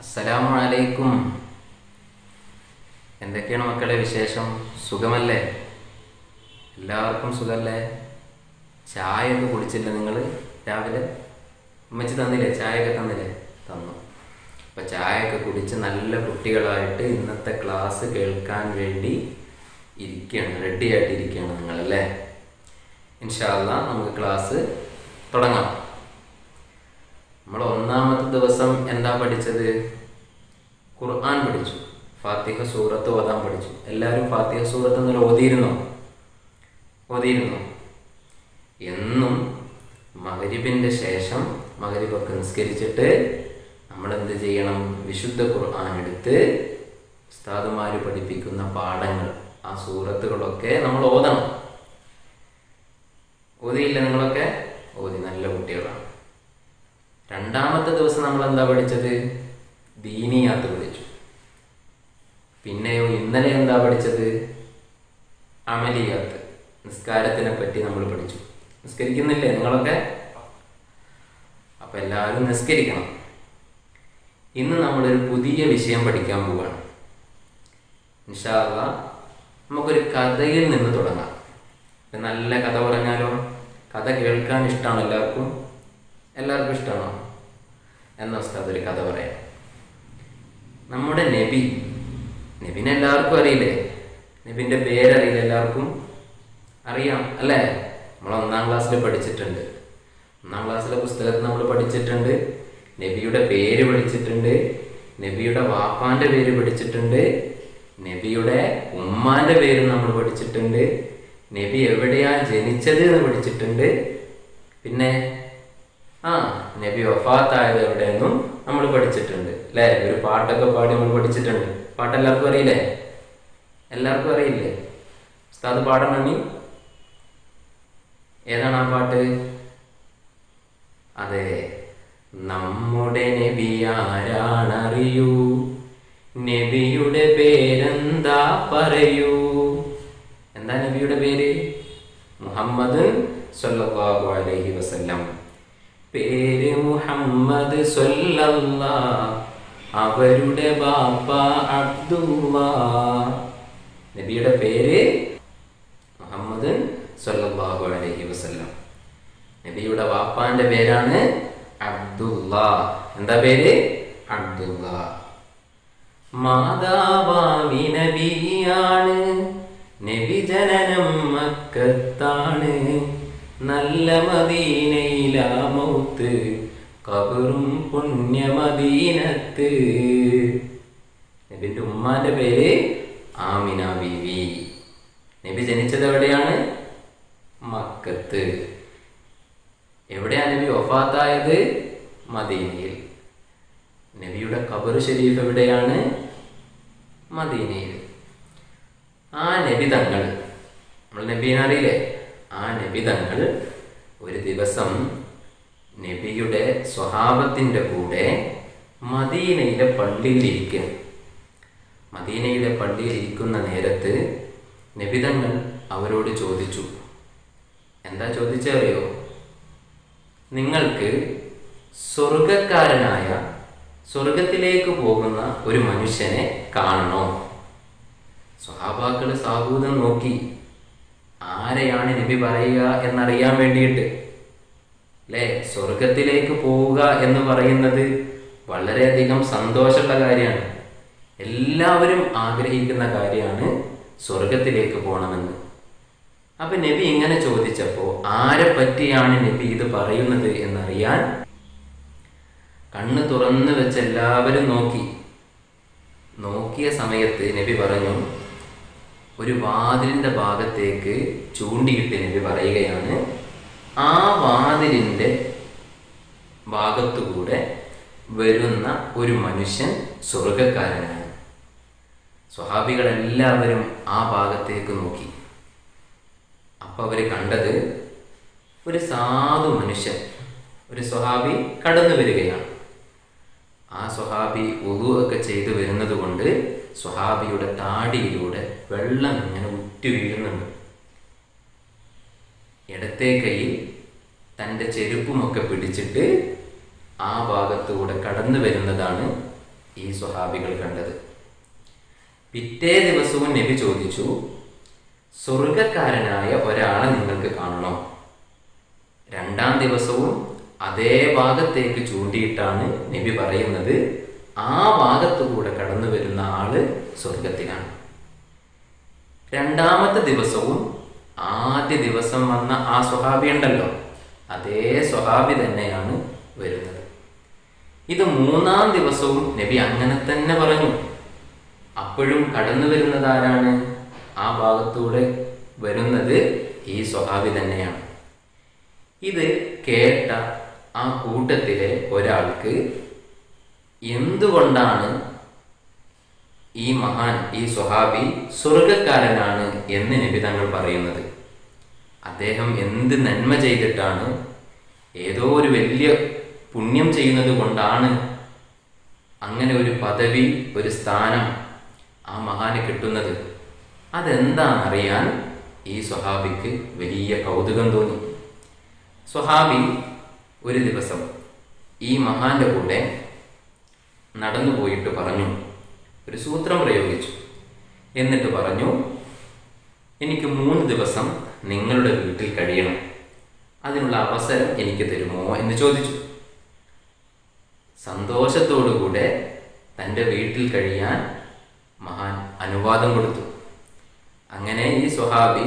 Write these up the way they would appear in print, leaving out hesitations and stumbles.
അസ്സലാമു അലൈക്കും. എന്തൊക്കെയാണ് മക്കളെ വിശേഷം? സുഖമല്ലേ? എല്ലാവർക്കും സുഖമല്ലേ? ചായ ഒക്കെ കുടിച്ചില്ല നിങ്ങൾ? രാവിലെ ഉമ്മച്ചി തന്നില്ലേ? ചായയൊക്കെ തന്നില്ലേ? തന്നു. അപ്പം ചായയൊക്കെ കുടിച്ച് നല്ല കുട്ടികളായിട്ട് ഇന്നത്തെ ക്ലാസ് കേൾക്കാൻ വേണ്ടി ഇരിക്കുകയാണ്, റെഡി ആയിട്ടിരിക്കുകയാണ് നിങ്ങളല്ലേ? ഇൻഷാ അല്ലാഹ് നമുക്ക് ക്ലാസ് തുടങ്ങാം. നമ്മൾ ഒന്നാമത്തെ ദിവസം എന്താ പഠിച്ചത്? ഖുർആൻ പഠിച്ചു, ഫാത്തിഹ സൂറത്ത് ഓതാൻ പഠിച്ചു. എല്ലാവരും ഫാത്തിഹ സൂറത്ത് എന്നൊരു ഓതിയിരുന്നോ? എന്നും മഗ്‌രിബിന്റെ ശേഷം മഗ്‌രിബൊക്കെ നിസ്കരിച്ചിട്ട് നമ്മൾ എന്ത് ചെയ്യണം? വിശുദ്ധ ഖുർആൻ എടുത്ത് ഉസ്താദുമാര് പഠിപ്പിക്കുന്ന പാഠങ്ങൾ, ആ സൂറത്തുകളൊക്കെ നമ്മൾ ഓതണം. ഓതിയില്ല നിങ്ങളൊക്കെ? ഓതി, നല്ല കുട്ടികളാണ്. രണ്ടാമത്തെ ദിവസം നമ്മൾ എന്താ പഠിച്ചത്? ദീനിയാത്ത് പഠിച്ചു. പിന്നെയോ ഇന്നലെ എന്താ പഠിച്ചത്? അമലിയാത്ത്, നിസ്കാരത്തിനെ പറ്റി നമ്മൾ പഠിച്ചു. നിസ്കരിക്കുന്നില്ലേ നിങ്ങളൊക്കെ? അപ്പൊ എല്ലാവരും നിസ്കരിക്കണം. ഇന്ന് നമ്മളൊരു പുതിയ വിഷയം പഠിക്കാൻ പോവുകയാണ്. ഇൻഷാ അല്ലാഹ് നമുക്കൊരു കഥയിൽ നിന്ന് തുടങ്ങാം. നല്ല കഥ പറഞ്ഞാലോ? കഥ കേൾക്കാൻ ഇഷ്ടമാണോ എല്ലാവർക്കും? എല്ലാവർക്കും ഇഷ്ടമാണോ? എന്ന ഉസ്താദ് ഒരു കഥ പറയാം. നമ്മുടെ നബിനെ എല്ലാവർക്കും അറിയില്ലേ? നബിന്റെ പേരറിയില്ല എല്ലാവർക്കും? അറിയാം അല്ലേ? നമ്മൾ 1-ാം ക്ലാസ്സിൽ പഠിച്ചിട്ടുണ്ട്. 1-ാം ക്ലാസ്സിലെ പുസ്തകത്തിൽ നമ്മൾ പഠിച്ചിട്ടുണ്ട്. നബിയുടെ പേര് പഠിച്ചിട്ടുണ്ട്, നബിയുടെ വാപ്പാന്റെ പേര് പഠിച്ചിട്ടുണ്ട്, നബിയുടെ ഉമ്മാന്റെ പേര് നമ്മൾ പഠിച്ചിട്ടുണ്ട്, നബി എവിടെയാ ജനിച്ചത് എന്ന് പഠിച്ചിട്ടുണ്ട്. പിന്നെ നബി വഫാത്തായത് എവിടെയെന്നും നമ്മൾ പഠിച്ചിട്ടുണ്ട് അല്ലേ? ഒരു പാട്ടൊക്കെ പാടി നമ്മൾ പഠിച്ചിട്ടുണ്ട്. പാട്ട് എല്ലാവർക്കും അറിയില്ലേ? എല്ലാവർക്കും അറിയില്ലേ? ഉസ്താദ് പാടണം. നീ ഏതാണ് ആ പാട്ട്? അതെ, നമ്മുടെ നബി ആരാണറിയൂ, നബിയുടെ പേരെന്താ പറയൂ. എന്താ നബിയുടെ പേര്? മുഹമ്മദ് സ്വല്ലല്ലാഹു അലൈഹി വസല്ലം. പേര് മുഹമ്മദ് സ്വല്ലല്ലാഹ്, അവരുടെ ബാപ്പ അബ്ദുല്ലാഹ്. നബിയുടെ പേര് മുഹമ്മദ് സ്വല്ലല്ലാഹു അലൈഹി വസല്ലം. നബിയുടെ വാപ്പാന്റെ പേരാണ് അബ്ദുല്ലാഹ്. എന്താ പേര്? അബ്ദുല്ലാഹ്. മാതാവാമി നബിയാണ്, നബി ജനനം മക്കത്താണ്, നല്ല മദീനയിലാ മൗത്ത്, ഖബറും പുണ്യ മദീനത്ത്. നബിന്റെ ഉമ്മാന്റെ പേര് ആമിന ബീവി. നബി ജനിച്ചത് എവിടെയാണ്? മക്കത്ത്. എവിടെയാണ് നബി വഫാത്തായത്? മദീനയിൽ. നബിയുടെ ഖബർ ഷരീഫ് എവിടെയാണ്? മദീനയിൽ. ആ നബി തങ്ങൾ, നമ്മൾ നബീനെ അറിയില്ലേ? ആ നബി തങ്ങൾ ഒരു ദിവസം നബിയുടെ സ്വഹാബത്തിന്റെ കൂടെ മദീനയിലെ പള്ളിയിൽ ഇരിക്കുക. മദീനയിലെ പള്ളിയിൽ ഇരിക്കുന്ന നേരത്ത് നബി തങ്ങൾ അവരോട് ചോദിച്ചു. എന്താ ചോദിച്ചറിയോ? നിങ്ങൾക്ക് സ്വർഗക്കാരനായ, സ്വർഗത്തിലേക്ക് പോകുന്ന ഒരു മനുഷ്യനെ കാണണോ? സ്വഹാബാക്കള് സാഹൂദം നോക്കി, ആരെയാണ് നബി പറയുക എന്നറിയാൻ വേണ്ടിയിട്ട് അല്ലേ? സ്വർഗത്തിലേക്ക് പോവുക എന്ന് പറയുന്നത് വളരെയധികം സന്തോഷമുള്ള കാര്യമാണ്. എല്ലാവരും ആഗ്രഹിക്കുന്ന കാര്യമാണ് സ്വർഗത്തിലേക്ക് പോകണമെന്ന്. അപ്പൊ നബി ഇങ്ങനെ ചോദിച്ചപ്പോ ആരെ പറ്റിയാണ് നബി ഇത് പറയുന്നത് എന്നറിയാൻ കണ്ണ് തുറന്നു വെച്ച് എല്ലാവരും നോക്കിയ സമയത്ത് നബി പറഞ്ഞു, ഒരു വാതിലിന്റെ ഭാഗത്തേക്ക് ചൂണ്ടിയിട്ട് നബി പറയുകയാണ്, ആ വാതിലിന്റെ ഭാഗത്തുകൂടെ വരുന്ന ഒരു മനുഷ്യൻ സ്വർഗക്കാരനാണ്. സ്വഹാബികൾ എല്ലാവരും ആ ഭാഗത്തേക്ക് നോക്കി. അപ്പൊ അവര് കണ്ടത് ഒരു സാധു മനുഷ്യൻ, ഒരു സ്വഹാബി കടന്നു വരികയാണ്. ആ സ്വഹാബി വുളു ഒക്കെ ചെയ്തു വരുന്നത് കൊണ്ട് സ്വഹാബിയുടെ താടിയിലൂടെ വെള്ളം ഇങ്ങനെ ഉറ്റു വീഴുന്നുണ്ട്. ഇടത്തെ കൈയിൽ തൻ്റെ ചെരുപ്പുമൊക്കെ പിടിച്ചിട്ട് ആ ഭാഗത്തുകൂടെ കടന്നു വരുന്നതാണ് ഈ സ്വഹാബികൾ കണ്ടത്. പിറ്റേ ദിവസവും നബി ചോദിച്ചു, സ്വർഗക്കാരനായ ഒരാളെ നിങ്ങൾക്ക് കാണണോ? രണ്ടാം ദിവസവും അതേ ഭാഗത്തേക്ക് ചൂണ്ടിയിട്ടാണ് നബി പറയുന്നത്, ആ ഭാഗത്തുകൂടെ കടന്നു വരുന്ന ആള് സ്വർഗത്തിലാണ്. രണ്ടാമത്തെ ദിവസവും ആദ്യ ദിവസം വന്ന ആ സ്വഹാബി ഉണ്ടല്ലോ, അതേ സ്വഹാബി തന്നെയാണ് വരുന്നത്. ഇത് മൂന്നാം ദിവസവും നബി അങ്ങനെ തന്നെ പറഞ്ഞു. അപ്പോഴും കടന്നു വരുന്നത് ആരാണ്? ആ ഭാഗത്തൂടെ വരുന്നത് ഈ സ്വഹാബി തന്നെയാണ്. ഇത് കേട്ട ആ കൂട്ടത്തിലെ ഒരാൾക്ക് എന്തുകൊണ്ടാണ് ഈ മഹാൻ, ഈ സ്വഹാബി സ്വർഗക്കാരനാണ് എന്ന് നബി തങ്ങൾ പറയുന്നത്? അദ്ദേഹം എന്ത് നന്മ ചെയ്തിട്ടാണ്, ഏതോ ഒരു വലിയ പുണ്യം ചെയ്യുന്നത് കൊണ്ടാണ് അങ്ങനെ ഒരു പദവി, ഒരു സ്ഥാനം ആ മഹാന് കിട്ടുന്നത്? അതെന്താണെന്നറിയാൻ ഈ സ്വഹാബിക്ക് വലിയ കൗതുകം തോന്നി. സ്വഹാബി ഒരു ദിവസം ഈ മഹാന്റെ കൂടെ നടന്നു പോയിട്ട് പറഞ്ഞു, ഒരു സൂത്രം പ്രയോഗിച്ചു. എന്നിട്ട് പറഞ്ഞു, എനിക്ക് 3 ദിവസം നിങ്ങളുടെ വീട്ടിൽ കഴിയണം, അതിനുള്ള അവസരം എനിക്ക് തരുമോ എന്ന് ചോദിച്ചു. സന്തോഷത്തോടുകൂടെ തൻ്റെ വീട്ടിൽ കഴിയാൻ മഹാൻ അനുവാദം കൊടുത്തു. അങ്ങനെ ഈ സ്വഹാബി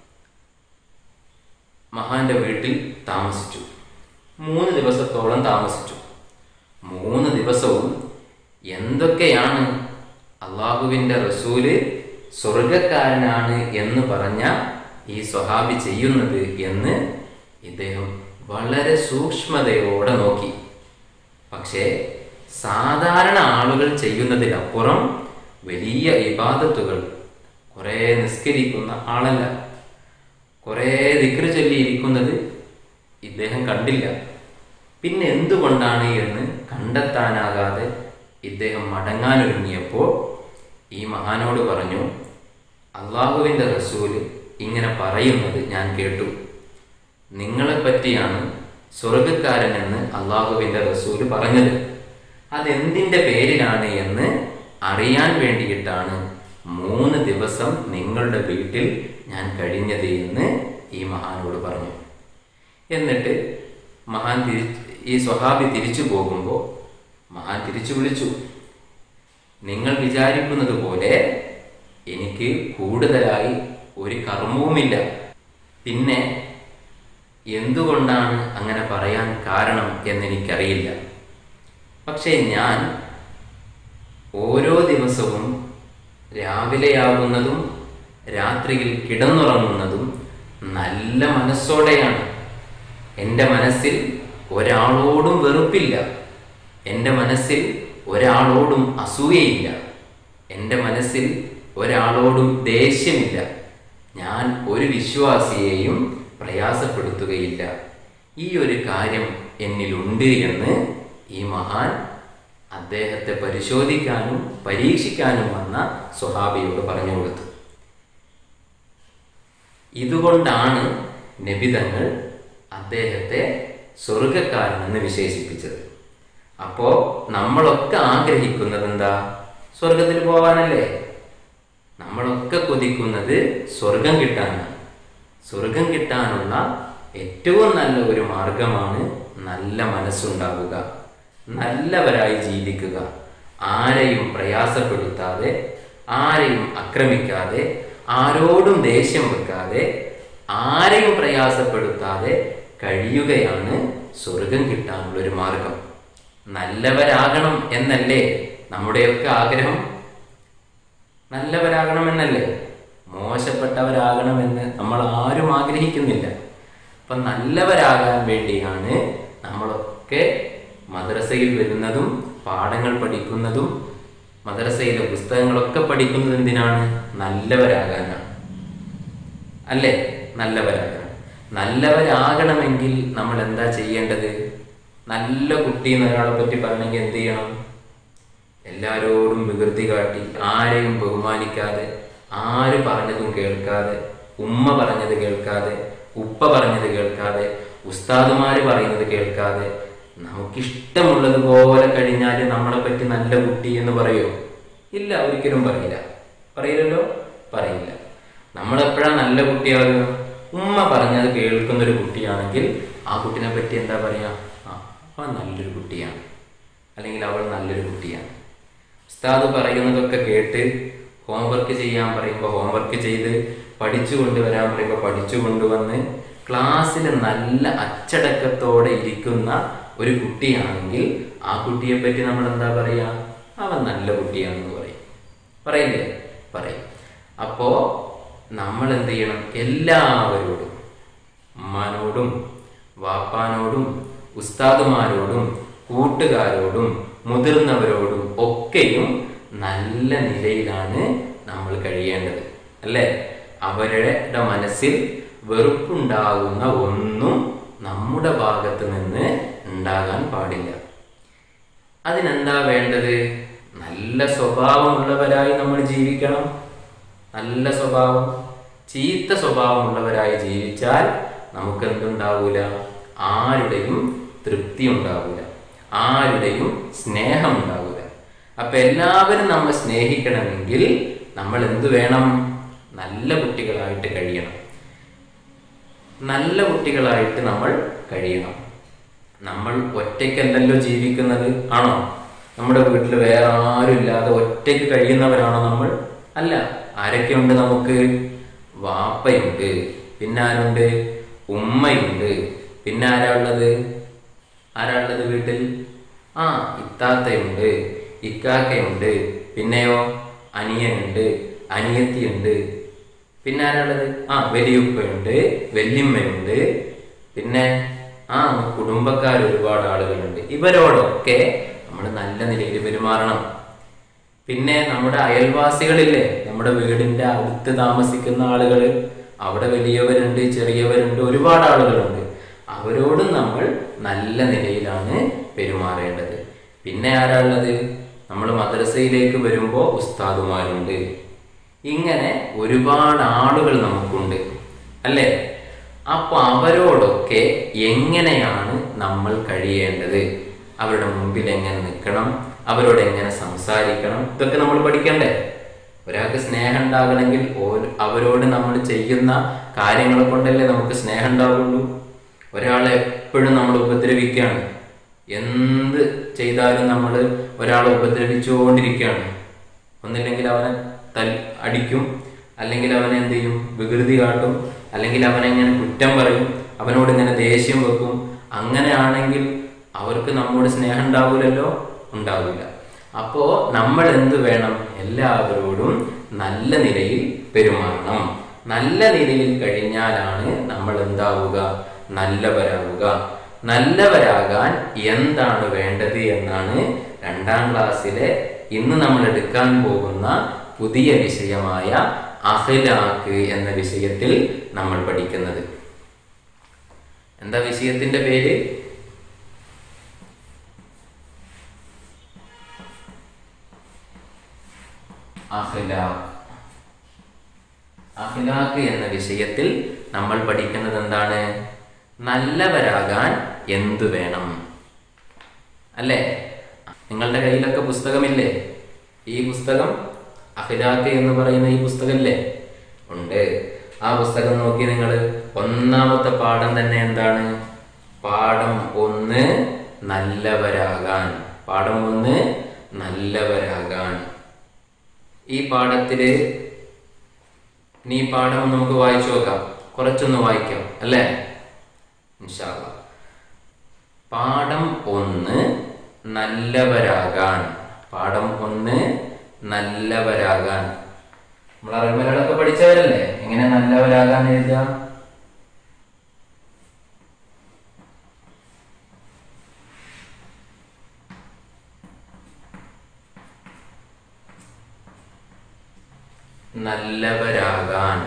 മഹാന്റെ വീട്ടിൽ താമസിച്ചു. 3 ദിവസത്തോളം താമസിച്ചു. 3 ദിവസവും എന്തൊക്കെയാണ് അള്ളാഹുവിൻ്റെ റസൂല് സ്വർഗക്കാരനാണ് എന്ന് പറഞ്ഞ ഈ സ്വഹാബി ചെയ്യുന്നത് എന്ന് ഇദ്ദേഹം വളരെ സൂക്ഷ്മതയോടെ നോക്കി. പക്ഷേ സാധാരണ ആളുകൾ ചെയ്യുന്നതിനപ്പുറം വലിയ ഇബാദത്തുകൾ, കുറേ നിസ്കരിക്കുന്ന ആളല്ല, കുറേ ദിക്റ് ചൊല്ലിയിരിക്കുന്നത് ഇദ്ദേഹം കണ്ടില്ല. പിന്നെ എന്തുകൊണ്ടാണ് എന്ന് കണ്ടെത്താനാകാതെ ഇദ്ദേഹം മടങ്ങാനൊരുങ്ങിയപ്പോൾ ഈ മഹാനോട് പറഞ്ഞു, അള്ളാഹുവിൻ്റെ റസൂല് ഇങ്ങനെ പറയുന്നത് ഞാൻ കേട്ടു. നിങ്ങളെ പറ്റിയാണ് സ്വർഗക്കാരൻ എന്ന് അള്ളാഹുവിൻ്റെ റസൂല് പറഞ്ഞത്. അതെന്തിൻ്റെ പേരിലാണ് എന്ന് അറിയാൻ വേണ്ടിയിട്ടാണ് 3 ദിവസം നിങ്ങളുടെ വീട്ടിൽ ഞാൻ കഴിഞ്ഞത് എന്ന് ഈ മഹാനോട് പറഞ്ഞു. എന്നിട്ട് ഈ സ്വഹാബി തിരിച്ചു പോകുമ്പോൾ മഹാൻ തിരിച്ചു വിളിച്ചു, നിങ്ങൾ വിചാരിക്കുന്നത് പോലെ എനിക്ക് കൂടുതലായി ഒരു കർമ്മവുമില്ല. പിന്നെ എന്തുകൊണ്ടാണ് അങ്ങനെ പറയാൻ കാരണം എന്നെനിക്കറിയില്ല. പക്ഷേ ഞാൻ ഓരോ ദിവസവും രാവിലെയാകുന്നതും രാത്രിയിൽ കിടന്നുറങ്ങുന്നതും നല്ല മനസ്സോടെയാണ്. എൻ്റെ മനസ്സിൽ ഒരാളോടും വെറുപ്പില്ല, എൻ്റെ മനസ്സിൽ ഒരാളോടും അസൂയയില്ല, എൻ്റെ മനസ്സിൽ ഒരാളോടും ദേഷ്യമില്ല. ഞാൻ ഒരു വിശ്വാസിയെയും പ്രയാസപ്പെടുത്തുകയില്ല. ഈ ഒരു കാര്യം എന്നിലുണ്ട് എന്ന് ഈ മഹാൻ അദ്ദേഹത്തെ പരിശോധിക്കാനും പരീക്ഷിക്കാനും വന്ന സ്വഹാബിയോട് പറഞ്ഞു കൊടുത്തു. ഇതുകൊണ്ടാണ് നബി തങ്ങൾ അദ്ദേഹത്തെ സ്വർഗക്കാരനെന്ന് വിശേഷിപ്പിച്ചത്. അപ്പോ നമ്മളൊക്കെ ആഗ്രഹിക്കുന്നത് എന്താ? സ്വർഗത്തിൽ പോവാനല്ലേ? നമ്മളൊക്കെ കൊതിക്കുന്നത് സ്വർഗം കിട്ടാനാണ്. സ്വർഗം കിട്ടാനുള്ള ഏറ്റവും നല്ല ഒരു മാർഗമാണ് നല്ല മനസ്സുണ്ടാവുക, നല്ലവരായി ജീവിക്കുക, ആരെയും പ്രയാസപ്പെടുത്താതെ, ആരെയും ആക്രമിക്കാതെ, ആരോടും ദേഷ്യം വെക്കാതെ, ആരെയും പ്രയാസപ്പെടുത്താതെ കഴിയുകയാണ് സ്വർഗം കിട്ടാനുള്ളൊരു മാർഗം. നല്ലവരാകണം എന്നല്ലേ നമ്മുടെയൊക്കെ ആഗ്രഹം? നല്ലവരാകണമെന്നല്ലേ? മോശപ്പെട്ടവരാകണമെന്ന് നമ്മൾ ആരും ആഗ്രഹിക്കുന്നില്ല. അപ്പം നല്ലവരാകാൻ വേണ്ടിയാണ് നമ്മളൊക്കെ മദ്രസയിൽ വരുന്നതും പാഠങ്ങൾ പഠിക്കുന്നതും മദ്രസയിലെ പുസ്തകങ്ങളൊക്കെ പഠിക്കുന്നത് എന്തിനാണ്? നല്ലവരാകാനാണ് അല്ലേ? നല്ലവരാകണം. നല്ലവരാകണമെങ്കിൽ നമ്മൾ എന്താ ചെയ്യേണ്ടത്? നല്ല കുട്ടി എന്നൊരാളെ പറ്റി പറഞ്ഞെങ്കിൽ എന്ത് ചെയ്യണം? എല്ലാവരോടും വികൃതി കാട്ടി, ആരെയും ബഹുമാനിക്കാതെ, ആര് പറഞ്ഞതും കേൾക്കാതെ, ഉമ്മ പറഞ്ഞത് കേൾക്കാതെ, ഉപ്പ പറഞ്ഞത് കേൾക്കാതെ, ഉസ്താദുമാര് പറയുന്നത് കേൾക്കാതെ, നമുക്കിഷ്ടമുള്ളതുപോലെ കഴിഞ്ഞാൽ നമ്മളെ പറ്റി നല്ല കുട്ടി എന്ന് പറയോ? ഇല്ല, ഒരിക്കലും പറയില്ല. പറയില്ലല്ലോ, പറയില്ല. നമ്മളെപ്പോഴാ നല്ല കുട്ടിയാകുക? ഉമ്മ പറഞ്ഞത് കേൾക്കുന്നൊരു കുട്ടിയാണെങ്കിൽ ആ കുട്ടിനെ പറ്റി എന്താ പറയാ? അവൻ നല്ലൊരു കുട്ടിയാണ്, അല്ലെങ്കിൽ അവൾ നല്ലൊരു കുട്ടിയാണ്. ഉസ്താദ് പറയുന്നതൊക്കെ കേട്ട് ഹോംവർക്ക് ചെയ്യാൻ പറയുമ്പോൾ ഹോംവർക്ക് ചെയ്ത്, പഠിച്ചു കൊണ്ടുവരാൻ പറയുമ്പോൾ പഠിച്ചു കൊണ്ടുവന്ന് ക്ലാസ്സിൽ നല്ല അച്ചടക്കത്തോടെ ഇരിക്കുന്ന ഒരു കുട്ടിയാണെങ്കിൽ ആ കുട്ടിയെ പറ്റി നമ്മൾ എന്താ പറയാ? അവൻ നല്ല കുട്ടിയാണെന്ന് പറയും. പറയില്ലേ? പറയും. അപ്പോ നമ്മൾ എന്ത് ചെയ്യണം? എല്ലാവരോടും, ഉമ്മാനോടും വാപ്പാനോടും ഉസ്താദുമാരോടും കൂട്ടുകാരോടും മുതിർന്നവരോടും ഒക്കെയും നല്ല നിലയിലാണ് നമ്മൾ കഴിയേണ്ടത്, അല്ലേ? അവരുടെ മനസ്സിൽ വെറുപ്പുണ്ടാകുന്ന ഒന്നും നമ്മുടെ ഭാഗത്ത് നിന്ന് ഉണ്ടാകാൻ പാടില്ല. അതിനെന്താ വേണ്ടത്? നല്ല സ്വഭാവമുള്ളവരായി നമ്മൾ ജീവിക്കണം. നല്ല സ്വഭാവം. ചീത്ത സ്വഭാവമുള്ളവരായി ജീവിച്ചാൽ നമുക്ക് എന്തുണ്ടാവൂല? ആരുടെയും തൃപ്തി ഉണ്ടാവൂല, ആരുടെയും സ്നേഹം ഉണ്ടാവൂല. അപ്പൊ എല്ലാവരും നമ്മൾ സ്നേഹിക്കണമെങ്കിൽ നമ്മൾ എന്തു വേണം? നല്ല കുട്ടികളായിട്ട് കഴിയണം. നല്ല കുട്ടികളായിട്ട് നമ്മൾ കഴിയണം. നമ്മൾ ഒറ്റയ്ക്കല്ലല്ലോ ജീവിക്കുന്നത്, ആണോ? നമ്മുടെ വീട്ടിൽ വേറെ ആരും ഇല്ലാതെ ഒറ്റയ്ക്ക് കഴിയുന്നവരാണോ നമ്മൾ? അല്ല. ആരൊക്കെയുണ്ട് നമുക്ക്? വാപ്പയുണ്ട്, പിന്നെ ആരുണ്ട്? ഉമ്മയുണ്ട്, പിന്നെ ആരാ ഉള്ളത്? വീട്ടിൽ? ഇത്താത്തയുണ്ട്, ഇക്കാക്കയുണ്ട്, പിന്നെയോ അനിയനുണ്ട്, അനിയത്തിയുണ്ട്, പിന്നെ ആരാളുള്ളത്? വലിയുപ്പയുണ്ട്, വല്യമ്മയുണ്ട്, പിന്നെ കുടുംബക്കാർ ഒരുപാട് ആളുകളുണ്ട്. ഇവരോടൊക്കെ നമ്മൾ നല്ല നിലയിൽ പെരുമാറണം. പിന്നെ നമ്മുടെ അയൽവാസികളില്ലേ, നമ്മുടെ വീടിന്റെ അടുത്ത് താമസിക്കുന്ന ആളുകൾ, അവിടെ വലിയവരുണ്ട്, ചെറിയവരുണ്ട്, ഒരുപാട് ആളുകളുണ്ട്. അവരോടും നമ്മൾ നല്ല നിലയിലാണ് പെരുമാറേണ്ടത്. പിന്നെ ആരാളുള്ളത്? നമ്മൾ മദ്രസയിലേക്ക് വരുമ്പോൾ ഉസ്താദുമാരുണ്ട്. ഇങ്ങനെ ഒരുപാട് ആളുകൾ നമുക്കുണ്ട്, അല്ലേ? അപ്പൊ അവരോടൊക്കെ എങ്ങനെയാണ് നമ്മൾ കഴിയേണ്ടത്? അവരുടെ മുമ്പിൽ എങ്ങനെ നിൽക്കണം, അവരോട് എങ്ങനെ സംസാരിക്കണം, ഇതൊക്കെ നമ്മൾ പഠിക്കണ്ടേ? ഒരാൾക്ക് സ്നേഹം ഉണ്ടാകണമെങ്കിൽ അവരോട് നമ്മൾ ചെയ്യുന്ന കാര്യങ്ങളെ കൊണ്ടല്ലേ നമുക്ക് സ്നേഹം ഉണ്ടാവുള്ളൂ. ഒരാളെ എപ്പോഴും നമ്മൾ ഉപദ്രവിക്കുകയാണ്, എന്ത് ചെയ്താലും നമ്മൾ ഒരാളെ ഉപദ്രവിച്ചുകൊണ്ടിരിക്കുകയാണ്. ഒന്നില്ലെങ്കിൽ അവനെ അടിക്കും, അല്ലെങ്കിൽ അവനെ എന്ത് ചെയ്യും? വികൃതി കാട്ടും, അല്ലെങ്കിൽ അവനെങ്ങനെ കുറ്റം പറയും, അവനോട് ഇങ്ങനെ ദേഷ്യം വെക്കും. അങ്ങനെയാണെങ്കിൽ അവർക്ക് നമ്മോട് സ്നേഹം ഉണ്ടാവൂലല്ലോ, ഉണ്ടാവില്ല. അപ്പോ നമ്മൾ എന്ത് വേണം? എല്ലാവരോടും നല്ല നിലയിൽ പെരുമാറണം. നല്ല നിലയിൽ കഴിഞ്ഞാലാണ് നമ്മൾ എന്താവുക? നല്ലവരാവുക. നല്ലവരാകാൻ എന്താണ് വേണ്ടത് എന്നാണ് 2ാം ക്ലാസ്സിലെ ഇന്ന് നമ്മൾ എടുക്കാൻ പോകുന്ന പുതിയ വിഷയമായ അഖ്ലാഖ് എന്ന വിഷയത്തിൽ നമ്മൾ പഠിക്കുന്നത്. എന്താ വിഷയത്തിന്റെ പേര്? അഖ്ലാഖ്. അഖ്ലാഖ് എന്ന വിഷയത്തിൽ നമ്മൾ പഠിക്കുന്നത് എന്താണ്? നല്ലവരാകാൻ എന്തു വേണം, അല്ലേ? നിങ്ങളുടെ കയ്യിലൊക്കെ പുസ്തകമില്ലേ? ഈ പുസ്തകം അഖ്ലാഖ് എന്ന് പറയുന്ന ഈ പുസ്തകമില്ലേ? ഉണ്ട്. ആ പുസ്തകം നോക്കി നിങ്ങൾ 1ാമത്തെ പാഠം തന്നെ എന്താണ്? പാഠം 1 നല്ലവരാകാൻ. പാഠം 1 നല്ലവരാകാൻ. ഈ പാഠത്തില് ഈ പാഠം നമുക്ക് വായിച്ചു നോക്കാം. കുറച്ചൊന്ന് വായിക്കാം, അല്ലേ? ഇൻഷാ അല്ലാഹ്. പാഠം 1 നല്ലവരാകാൻ. പാഠം 1 നല്ലവരാകാൻ. നമ്മൾ അറിവുകളൊക്കെ പഠിച്ചവരല്ലേ? എങ്ങനെ നല്ലവരാകാൻ എഴുതുക? നല്ലവരാകാൻ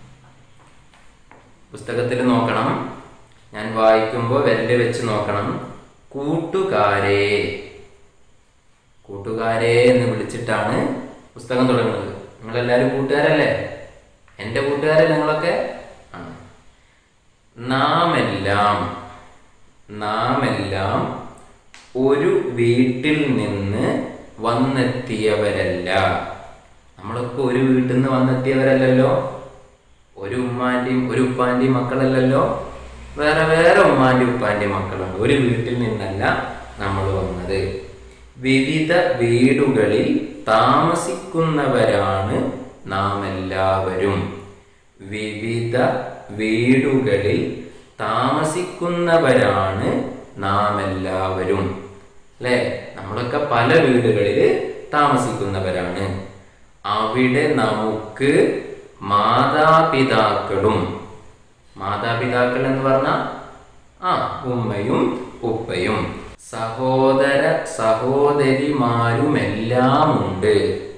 പുസ്തകത്തിൽ നോക്കണം. ഞാൻ വായിക്കുമ്പോൾ വിരല് വെച്ച് നോക്കണം. കൂട്ടുകാരെ, കൂട്ടുകാരെ എന്ന് വിളിച്ചിട്ടാണ് പുസ്തകം തുടങ്ങുന്നത്. നിങ്ങളെല്ലാവരും കൂട്ടുകാരല്ലേ? എൻ്റെ കൂട്ടുകാരല്ലേ നിങ്ങളൊക്കെ? നാമെല്ലാം ഒരു വീട്ടിൽ നിന്ന് വന്നെത്തിയവരല്ല. നമ്മളൊക്കെ ഒരു വീട്ടിൽ നിന്ന് വന്നെത്തിയവരല്ലല്ലോ. ഒരു ഉമ്മാന്റെയും ഒരു ഉപ്പാന്റെയും മക്കളല്ലല്ലോ. വേറെ വേറെ ഉമ്മാന്റെയും ഉപ്പാന്റെയും മക്കളുണ്ട്. ഒരു വീട്ടിൽ നിന്നല്ല നമ്മൾ വന്നത്. വിവിധ വീടുകളിൽ താമസിക്കുന്നവരാണ് നാം എല്ലാവരും. വിവിധ വീടുകളിൽ താമസിക്കുന്നവരാണ് നാം എല്ലാവരും. അല്ലെ, നമ്മളൊക്കെ പല വീടുകളിൽ താമസിക്കുന്നവരാണ്. അവിടെ നമുക്ക് മാതാപിതാക്കളും, മാതാപിതാക്കൾ എന്ന് പറഞ്ഞാൽ ഉമ്മയും ഉപ്പയും സഹോദര സഹോദരിമാരുമെല്ലാം ഉണ്ട്.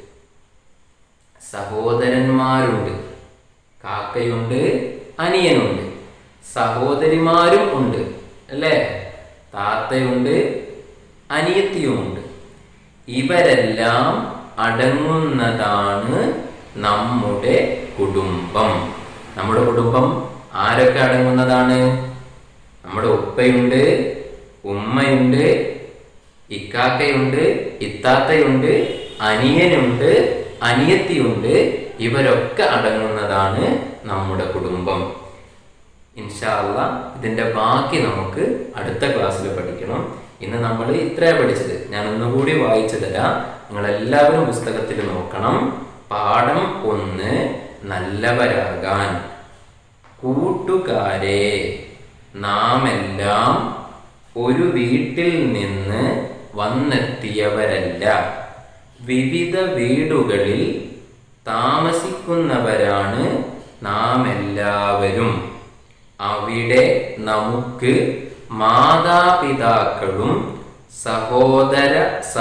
സഹോദരന്മാരുണ്ട്, കാക്കയുണ്ട്, അനിയനുണ്ട്. സഹോദരിമാരും ഉണ്ട് അല്ലേ, താത്തയുണ്ട്, അനിയത്തിയുമുണ്ട്. ഇവരെല്ലാം അടങ്ങുന്നതാണ് നമ്മുടെ കുടുംബം. നമ്മുടെ കുടുംബം ആരൊക്കെ അടങ്ങുന്നതാണ്? നമ്മുടെ ഉപ്പയുണ്ട്, ഉമ്മയുണ്ട്, ഇക്കാക്കയുണ്ട്, ഇത്താത്തയുണ്ട്, അനിയനുണ്ട്, അനിയത്തിയുണ്ട്. ഇവരൊക്കെ അടങ്ങുന്നതാണ് നമ്മുടെ കുടുംബം. ഇൻഷാ അല്ലാഹ് ഇതിന്റെ ബാക്കി നമുക്ക് അടുത്ത ക്ലാസ്സിൽ പഠിക്കണം. ഇന്ന് നമ്മൾ ഇത്രയാണ് പഠിച്ചത്. ഞാൻ ഒന്നുകൂടി വായിച്ചു തരാം. നിങ്ങൾ എല്ലാവരും പുസ്തകത്തിൽ നോക്കണം. പാഠം 1, നല്ലവരാകാൻ. കൂട്ടുകാരെ, നാം എല്ലാം ഒരു വീട്ടിൽ നിന്ന് വന്നെത്തിയവരല്ല. വിവിധ വീടുകളിൽ താമസിക്കുന്നവരാണ് നാം എല്ലാവരും. അവിടെ നമുക്ക് മാതാപിതാക്കളും സഹോദര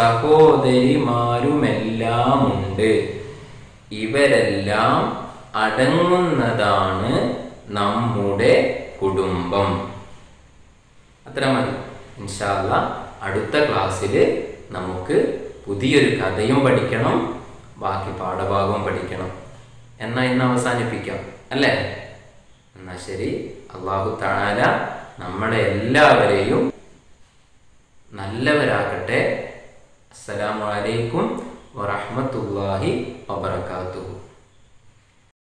സഹോദരിമാരുമെല്ലാമുണ്ട്. ഇവരെല്ലാം അടങ്ങുന്നതാണ് നമ്മുടെ കുടുംബം. അത്ര മതി. ഇൻഷാ അല്ലാഹ് അടുത്ത ക്ലാസ്സിൽ നമുക്ക് പുതിയൊരു കഥയും പഠിക്കണം, ബാക്കി പാഠഭാഗവും പഠിക്കണം. എന്നാ ഇന്ന് അവസാനിപ്പിക്കാം അല്ലേ? എന്നാ ശരി. അല്ലാഹു തആല നമ്മളെ എല്ലാവരെയും നല്ലവരാകട്ടെ. അസ്സലാമു അലൈക്കും വറഹ്മത്തുള്ളാഹി വബറകാതുഹു.